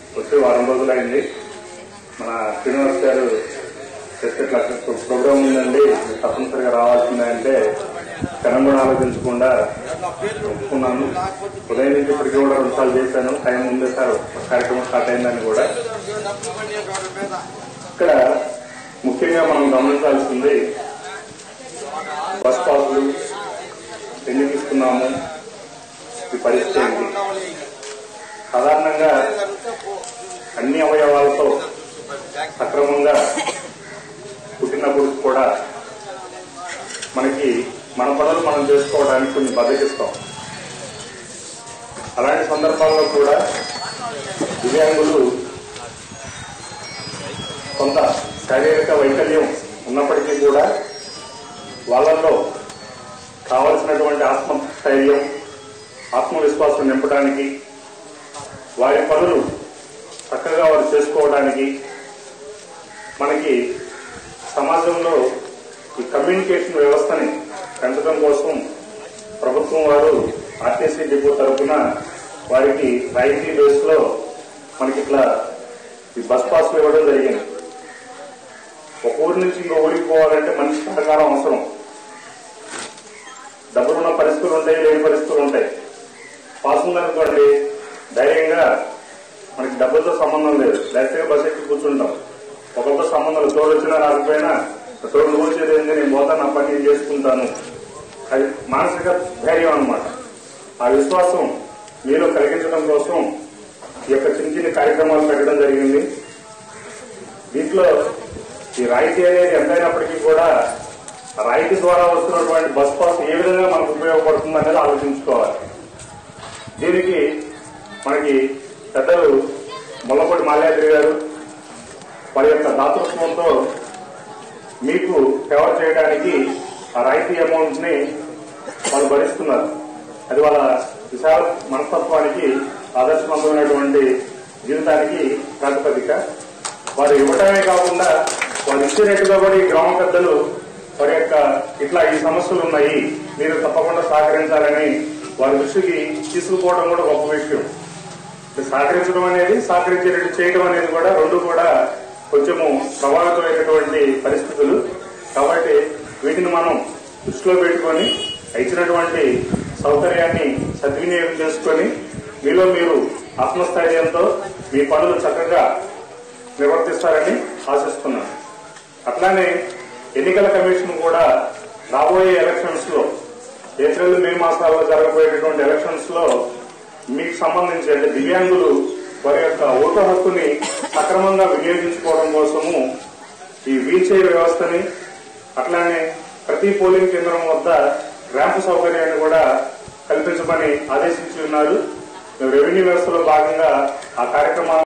వచ్చి వారం రోజులైంది. మన శ్రీనివాస్ గారు ఇట్లా ప్రోగ్రామ్ ఉందండి తప్పనిసరిగా రావాల్సిందంటే క్షణం కూడా ఆలోచించకుండా ఒప్పుకున్నాను. ఉదయం నుంచి ఇప్పటికీ కూడా 2 సార్లు చేశాను. టైం ముందే సార్ కార్యక్రమం స్టార్ట్ అయిందని కూడా. ఇక్కడ ముఖ్యంగా మనం గమనించాల్సింది బస్ పాసులు ఎందుకు ఇస్తున్నాము, ఈ పరిస్థితి ఏంటి. సాధారణంగా అన్ని అవయవాలతో సక్రమంగా పుట్టినప్పుడు కూడా మనకి మన పనులు మనం చేసుకోవడానికి కొన్ని బద్దకిస్తాం. అలాంటి సందర్భాల్లో కూడా దివ్యాంగులు కొంత శారీరక వైకల్యం ఉన్నప్పటికీ కూడా వాళ్ళల్లో కావలసినటువంటి ఆత్మస్థైర్యం, ఆత్మవిశ్వాసం నింపడానికి, వారి పనులు చక్కగా వారు చేసుకోవడానికి మనకి సమాజంలో ఈ కమ్యూనికేషన్ వ్యవస్థని పెంచడం కోసం ప్రభుత్వం వారు ఆర్టీసీ డిపో తరఫున వారికి రాయితీ బేస్ లో మనకి ఇట్లా ఈ బస్ పాస్లు ఇవ్వడం జరిగింది. ఒక ఊరి నుంచి ఇంకో ఊరికి పోవాలంటే మనిషి సహకారం అవసరం. డబ్బులున్న పరిస్థితులు ఉంటాయి, లేని పరిస్థితులు ఉంటాయి. పాస్ ఉందనుకోండి ధైర్యంగా మనకి డబ్బులతో సంబంధం లేదు, డైరెక్ట్గా బస్ ఎక్కి కూర్చుంటాం. ఒకరితో సంబంధం తోడు వచ్చినా రాకపోయినా తోడు వచ్చేది ఏంటి, నేను పోతాను, నా పని నేను చేసుకుంటాను. అది మానసిక ధైర్యం అన్నమాట. ఆ విశ్వాసం మీలో కలిగించడం కోసం ఈ యొక్క చిన్న చిన్న కార్యక్రమాలు పెట్టడం జరిగింది. దీంట్లో ఈ రాయితీ అనేది ఎంతైనప్పటికీ కూడా రాయితీ ద్వారా వస్తున్నటువంటి బస్ పాస్ ఏ విధంగా మనకు ఉపయోగపడుతుంది అనేది ఆలోచించుకోవాలి. దీనికి మనకి పెద్దలు ముల్లపూడి మాల్యాద్రి గారు వారి యొక్క దాతృత్వంతో మీకు ఫేవర్ చేయడానికి ఆ రాయితీ అమౌంట్ ని వారు భరిస్తున్నారు. అది వాళ్ళ విశాల మనస్తత్వానికి, ఆదర్శవంతమైనటువంటి జీవితానికి ప్రాతిపదిక. వారు ఇవ్వటమే కాకుండా వారు ఇచ్చినట్టుగా కూడా ఈ గ్రామ పెద్దలు వారి యొక్క ఇట్లా ఈ సమస్యలు ఉన్నాయి, మీరు తప్పకుండా సహకరించాలని వారి దృష్టికి తీసుకుపోవడం కూడా గొప్ప విషయం. సహకరించడం అనేది, సహకరించేటట్టు చేయడం అనేది కూడా రెండు కూడా కొంచెము ప్రభావితమైనటువంటి పరిస్థితులు. కాబట్టి వీటిని మనం దృష్టిలో పెట్టుకొని ఇచ్చినటువంటి సౌకర్యాన్ని సద్వినియోగం చేసుకొని మీలో మీరు ఆత్మస్థైర్యంతో మీ పనులు చక్కగా నిర్వర్తిస్తారని ఆశిస్తున్నాను. అట్లానే ఎన్నికల కమిషన్ కూడా రాబోయే ఎలక్షన్స్ లో ఏప్రిల్ మే మాసాల్లో జరగబోయేటటువంటి ఎలక్షన్స్ లో మీకు సంబంధించి అంటే దివ్యాంగులు వారి యొక్క ఓటు హక్కుని సక్రమంగా వినియోగించుకోవడం కోసము ఈ వీల్ చైర్ వ్యవస్థని, అట్లానే ప్రతి పోలింగ్ కేంద్రం వద్ద ర్యాంపు సౌకర్యాన్ని కూడా కల్పించమని ఆదేశించి ఉన్నారు. రెవెన్యూ వ్యవస్థలో భాగంగా ఆ కార్యక్రమాలు